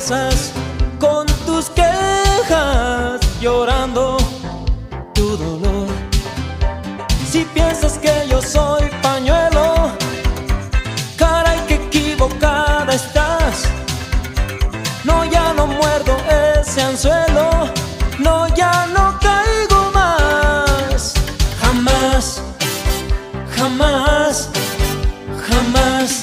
regresas con tus quejas, llorando tu dolor. Si piensas que yo soy pañuelo, caray, qué equivocada estás. No, ya no muerdo ese anzuelo, no, ya no caigo más. Jamás, jamás, jamás.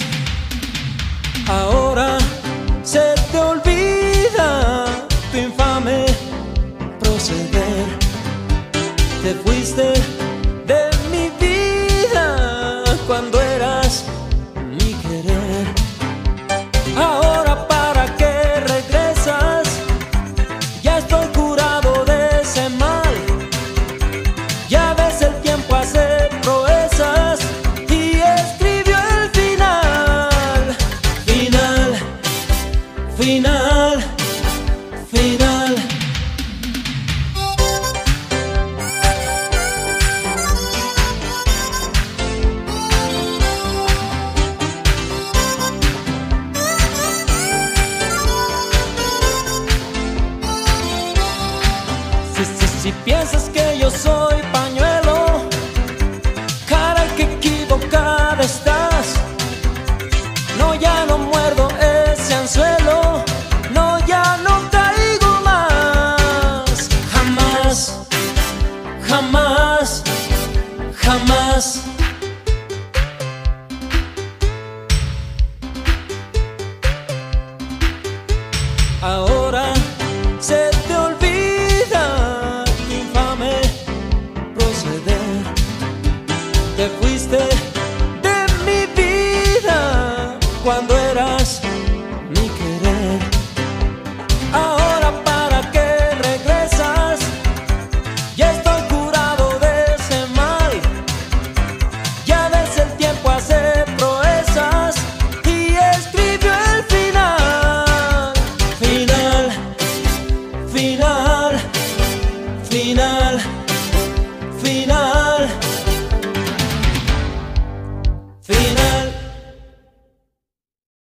Ahora se te olvida tu infame proceder. Te fuiste de mi vida cuando eras mi querer. Ahora para qué regresas, ya estoy curado de ese mal. Ya ves, el tiempo hace proezas y escribió el final. Final, final, final. Si piensas que yo soy pañuelo, caray, qué equivocada estás. No, ya no muerdo ese anzuelo, no, ya no caigo más. Jamás, jamás, jamás.